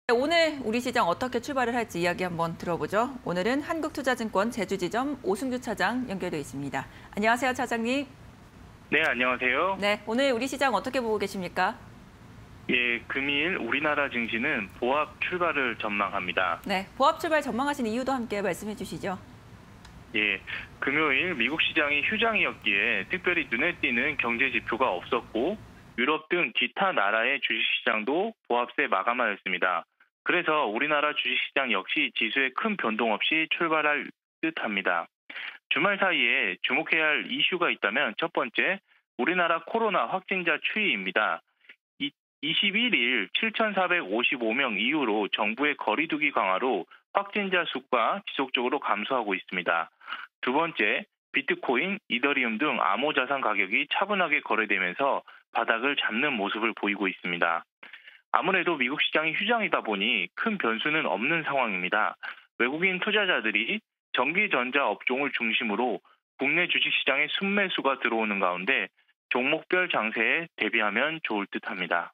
네, 오늘 우리 시장 어떻게 출발을 할지 이야기 한번 들어보죠. 오늘은 한국투자증권 제주지점 오승규 차장 연결돼 있습니다. 안녕하세요, 차장님. 네, 안녕하세요. 네, 오늘 우리 시장 어떻게 보고 계십니까? 예, 금일 우리나라 증시는 보합 출발을 전망합니다. 네, 보합 출발 전망하신 이유도 함께 말씀해 주시죠. 예, 금요일 미국 시장이 휴장이었기에 특별히 눈에 띄는 경제 지표가 없었고 유럽 등 기타 나라의 주식시장도 보합세 마감하였습니다. 그래서 우리나라 주식시장 역시 지수에 큰 변동 없이 출발할 듯합니다. 주말 사이에 주목해야 할 이슈가 있다면 첫 번째, 우리나라 코로나 확진자 추이입니다. 21일 7,455명 이후로 정부의 거리두기 강화로 확진자 수가 지속적으로 감소하고 있습니다. 두 번째, 비트코인, 이더리움 등 암호자산 가격이 차분하게 거래되면서 바닥을 잡는 모습을 보이고 있습니다. 아무래도 미국 시장이 휴장이다 보니 큰 변수는 없는 상황입니다. 외국인 투자자들이 전기전자 업종을 중심으로 국내 주식시장에 순매수가 들어오는 가운데 종목별 장세에 대비하면 좋을 듯합니다.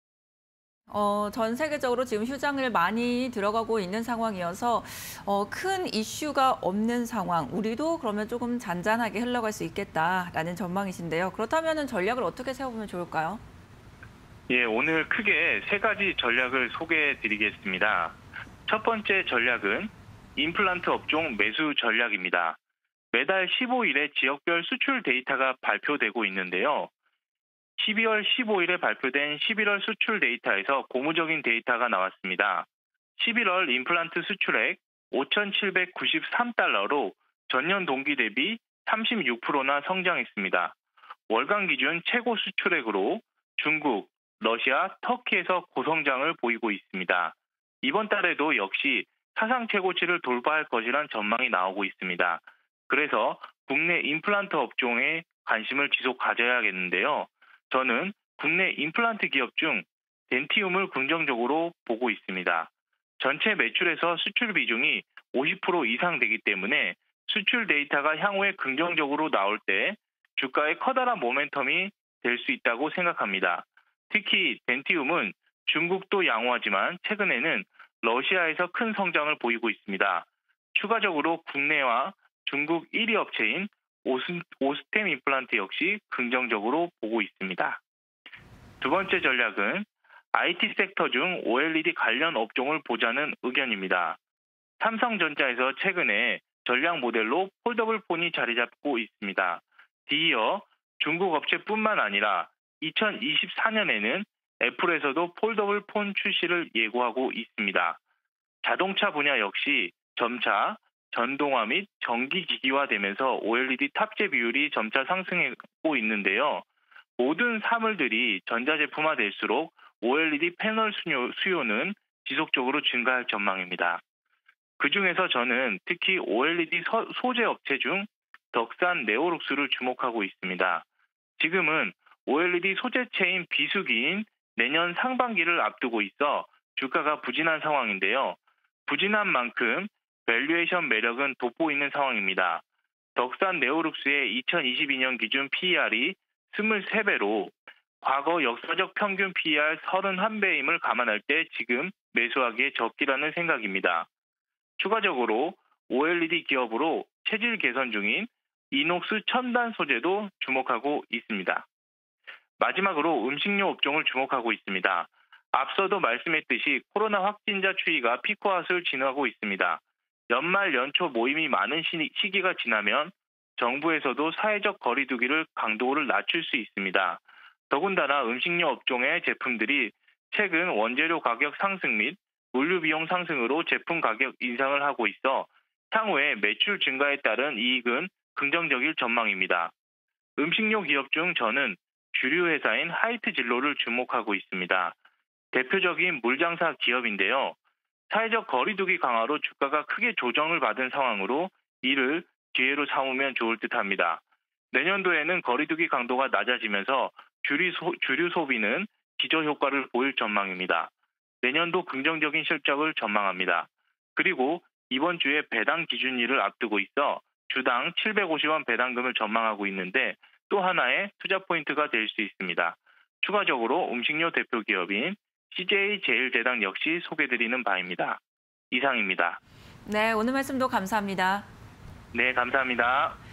전 세계적으로 지금 휴장을 많이 들어가고 있는 상황이어서 큰 이슈가 없는 상황, 우리도 그러면 조금 잔잔하게 흘러갈 수 있겠다라는 전망이신데요. 그렇다면 전략을 어떻게 세워보면 좋을까요? 예, 오늘 크게 세 가지 전략을 소개해 드리겠습니다. 첫 번째 전략은 임플란트 업종 매수 전략입니다. 매달 15일에 지역별 수출 데이터가 발표되고 있는데요. 12월 15일에 발표된 11월 수출 데이터에서 고무적인 데이터가 나왔습니다. 11월 임플란트 수출액 5,793달러로 전년 동기 대비 36%나 성장했습니다. 월간 기준 최고 수출액으로 중국, 러시아, 터키에서 고성장을 보이고 있습니다. 이번 달에도 역시 사상 최고치를 돌파할 것이란 전망이 나오고 있습니다. 그래서 국내 임플란트 업종에 관심을 지속 가져야겠는데요. 저는 국내 임플란트 기업 중 덴티움을 긍정적으로 보고 있습니다. 전체 매출에서 수출 비중이 50% 이상 되기 때문에 수출 데이터가 향후에 긍정적으로 나올 때 주가에 커다란 모멘텀이 될 수 있다고 생각합니다. 특히 덴티움은 중국도 양호하지만 최근에는 러시아에서 큰 성장을 보이고 있습니다. 추가적으로 국내와 중국 1위 업체인 오스템 임플란트 역시 긍정적으로 보고 있습니다. 두 번째 전략은 IT 섹터 중 OLED 관련 업종을 보자는 의견입니다. 삼성전자에서 최근에 전략 모델로 폴더블 폰이 자리 잡고 있습니다. 뒤이어 중국 업체뿐만 아니라 2024년에는 애플에서도 폴더블 폰 출시를 예고하고 있습니다. 자동차 분야 역시 점차 전동화 및 전기기기화되면서 OLED 탑재 비율이 점차 상승하고 있는데요. 모든 사물들이 전자제품화될수록 OLED 패널 수요는 지속적으로 증가할 전망입니다. 그중에서 저는 특히 OLED 소재 업체 중 덕산 네오룩스를 주목하고 있습니다. 지금은 OLED 소재체인 비수기인 내년 상반기를 앞두고 있어 주가가 부진한 상황인데요. 부진한 만큼 밸류에이션 매력은 돋보이는 상황입니다. 덕산 네오룩스의 2022년 기준 PER이 23배로 과거 역사적 평균 PER 31배임을 감안할 때 지금 매수하기에 적기라는 생각입니다. 추가적으로 OLED 기업으로 체질 개선 중인 이녹스 첨단 소재도 주목하고 있습니다. 마지막으로 음식료 업종을 주목하고 있습니다. 앞서도 말씀했듯이 코로나 확진자 추이가 피크아웃을 진행하고 있습니다. 연말 연초 모임이 많은 시기가 지나면 정부에서도 사회적 거리두기를 강도를 낮출 수 있습니다. 더군다나 음식료 업종의 제품들이 최근 원재료 가격 상승 및 물류 비용 상승으로 제품 가격 인상을 하고 있어 향후에 매출 증가에 따른 이익은 긍정적일 전망입니다. 음식료 기업 중 저는 주류 회사인 하이트 진로를 주목하고 있습니다. 대표적인 물장사 기업인데요. 사회적 거리두기 강화로 주가가 크게 조정을 받은 상황으로 이를 기회로 삼으면 좋을 듯합니다. 내년도에는 거리두기 강도가 낮아지면서 주류 소비는 기저효과를 보일 전망입니다. 내년도 긍정적인 실적을 전망합니다. 그리고 이번 주에 배당 기준일을 앞두고 있어 주당 750원 배당금을 전망하고 있는데 또 하나의 투자 포인트가 될 수 있습니다. 추가적으로 음식료 대표 기업인 CJ제일제당 역시 소개드리는 바입니다. 이상입니다. 네, 오늘 말씀도 감사합니다. 네, 감사합니다.